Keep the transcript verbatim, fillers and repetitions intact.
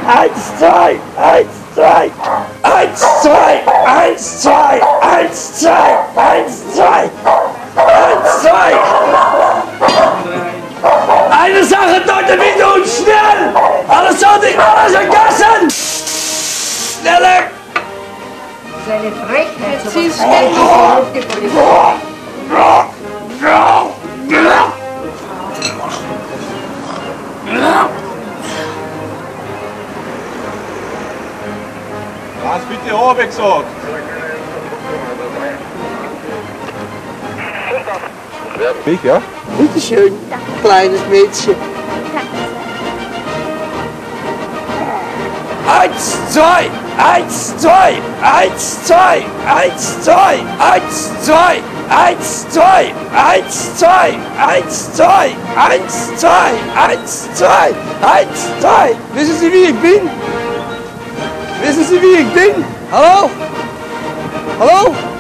eins, zwei, eins, zwei, eins, zwei, eins, zwei, eins, zwei, eins, zwei, eins, zwei. Eine Sache dauert bitte und schnell! Alles sollte ich alles ergassen! Schneller! Seine Frechheit, so Sie ist was ständig auf die Polizei. Was bitte oben gesagt? Ich, ja? Bitte schön, kleines Mädchen. Eins, zwei, eins, zwei, eins, zwei, eins, zwei, eins, zwei, eins, zwei, eins, zwei, eins, zwei, eins, zwei, eins, zwei, eins, zwei. Wissen Sie, wie ich bin? Wissen Sie, wie ich bin? Hallo? Hallo?